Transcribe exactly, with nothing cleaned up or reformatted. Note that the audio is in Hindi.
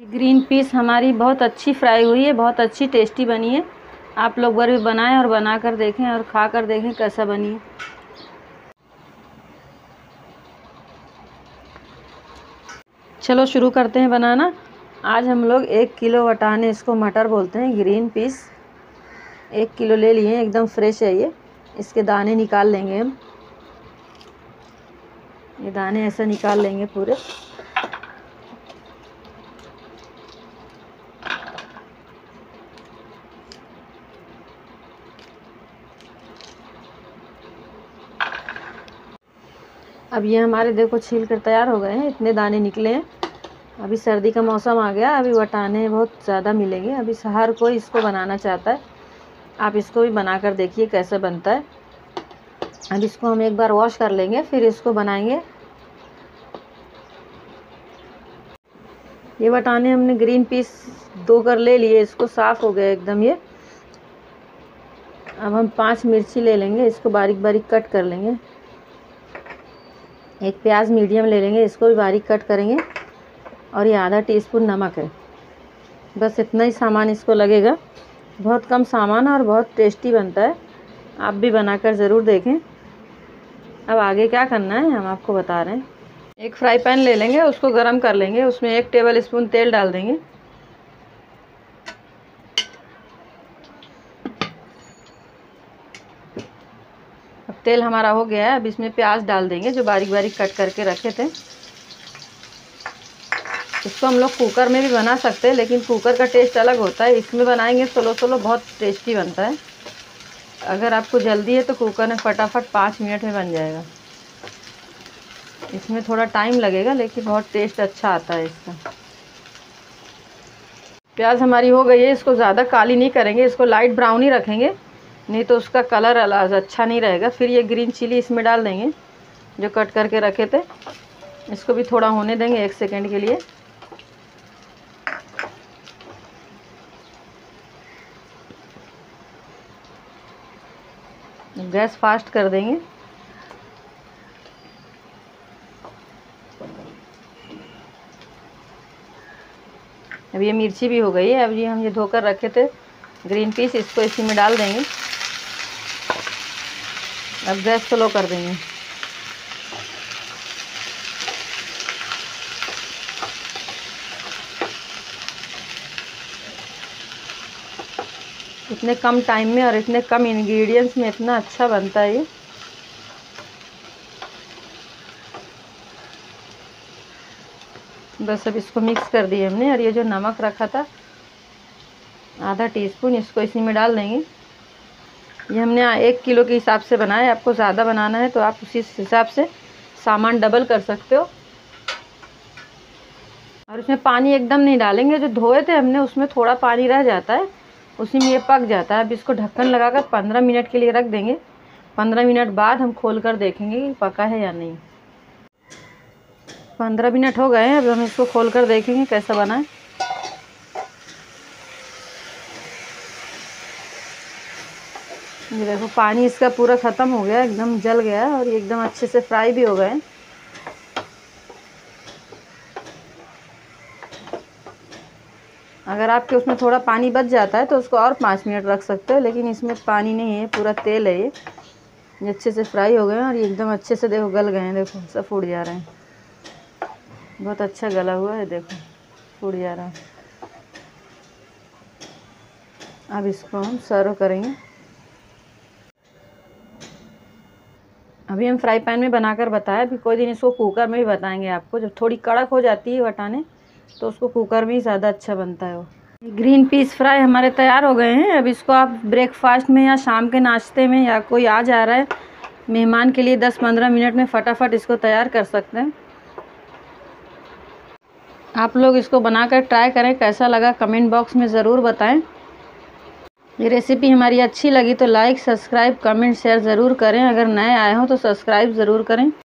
ग्रीन पीस हमारी बहुत अच्छी फ्राई हुई है, बहुत अच्छी टेस्टी बनी है। आप लोग बार भी बनाएं और बना कर देखें और खा कर देखें कैसा बनी है। चलो शुरू करते हैं बनाना। आज हम लोग एक किलो वटाने, इसको मटर बोलते हैं, ग्रीन पीस एक किलो ले लिए, एकदम फ्रेश है ये। इसके दाने निकाल लेंगे हम, ये दाने ऐसे निकाल लेंगे पूरे। अब ये हमारे देखो छील कर तैयार हो गए हैं, इतने दाने निकले हैं। अभी सर्दी का मौसम आ गया, अभी वटाने बहुत ज़्यादा मिलेंगे। अभी हर कोई इसको बनाना चाहता है, आप इसको भी बना कर देखिए कैसे बनता है। अब इसको हम एक बार वॉश कर लेंगे, फिर इसको बनाएंगे। ये वटाने हमने ग्रीन पीस दो कर ले लिए, इसको साफ़ हो गया एकदम ये। अब हम पांच मिर्ची ले लेंगे, इसको बारीक बारीक कट कर लेंगे। एक प्याज मीडियम ले लेंगे, इसको भी बारीक कट करेंगे। और ये आधा टीस्पून नमक है, बस इतना ही सामान इसको लगेगा। बहुत कम सामान और बहुत टेस्टी बनता है, आप भी बनाकर ज़रूर देखें। अब आगे क्या करना है हम आपको बता रहे हैं। एक फ्राई पैन ले लेंगे, उसको गरम कर लेंगे, उसमें एक टेबल स्पून तेल डाल देंगे। अब तेल हमारा हो गया है, अब इसमें प्याज डाल देंगे जो बारीक बारीक कट करके रखे थे। इसको हम लोग कुकर में भी बना सकते हैं, लेकिन कुकर का टेस्ट अलग होता है। इसमें बनाएंगे सोलो सोलो बहुत टेस्टी बनता है। अगर आपको जल्दी है तो कुकर में फटाफट पाँच मिनट में बन जाएगा। इसमें थोड़ा टाइम लगेगा, लेकिन बहुत टेस्ट अच्छा आता है इसका। प्याज हमारी हो गई है, इसको ज़्यादा काली नहीं करेंगे, इसको लाइट ब्राउन ही रखेंगे, नहीं तो उसका कलर अच्छा नहीं रहेगा। फिर ये ग्रीन चिली इसमें डाल देंगे जो कट करके रखे थे। इसको भी थोड़ा होने देंगे एक सेकेंड के लिए। गैस फास्ट कर देंगे। अब ये मिर्ची भी हो गई है। अब ये हम ये धोकर रखे थे ग्रीन पीस, इसको इसी में डाल देंगे। अब गैस स्लो कर देंगे। इतने कम टाइम में और इतने कम इंग्रेडिएंट्स में इतना अच्छा बनता है ये। बस अब इसको मिक्स कर दिए हमने। और ये जो नमक रखा था आधा टीस्पून, इसको इसी में डाल देंगे। ये हमने एक किलो के हिसाब से बनाया है, आपको ज़्यादा बनाना है तो आप उसी हिसाब से सामान डबल कर सकते हो। और इसमें पानी एकदम नहीं डालेंगे, जो धोए थे हमने उसमें थोड़ा पानी रह जाता है, उसी में ये पक जाता है। अब इसको ढक्कन लगाकर पंद्रह मिनट के लिए रख देंगे। पंद्रह मिनट बाद हम खोल कर देखेंगे कि पका है या नहीं। पंद्रह मिनट हो गए हैं, अब हम इसको खोल कर देखेंगे कैसा बना है। ये देखो पानी इसका पूरा ख़त्म हो गया, एकदम जल गया और ये एकदम अच्छे से फ्राई भी हो गए। अगर आपके उसमें थोड़ा पानी बच जाता है तो उसको और पाँच मिनट रख सकते हो, लेकिन इसमें पानी नहीं है, पूरा तेल है ये। ये अच्छे से फ्राई हो गए हैं और ये एकदम अच्छे से देखो गल गए हैं। देखो सब फूट जा रहे हैं, बहुत अच्छा गला हुआ है, देखो फूट जा रहा है। अब इसको हम सर्व करेंगे। अभी हम फ्राई पैन में बनाकर बताया, अभी कोई दिन इसको कुकर में भी बताएंगे आपको। जब थोड़ी कड़क हो जाती है वटाने तो उसको कुकर में ही ज़्यादा अच्छा बनता है वो। ग्रीन पीस फ्राई हमारे तैयार हो गए हैं। अब इसको आप ब्रेकफास्ट में या शाम के नाश्ते में, या कोई आ जा रहा है मेहमान के लिए, दस पंद्रह मिनट में फटाफट इसको तैयार कर सकते हैं। आप लोग इसको बनाकर ट्राई करें, कैसा लगा कमेंट बॉक्स में ज़रूर बताएं। ये रेसिपी हमारी अच्छी लगी तो लाइक, सब्सक्राइब, कमेंट, शेयर ज़रूर करें। अगर नए आए हों तो सब्सक्राइब ज़रूर करें।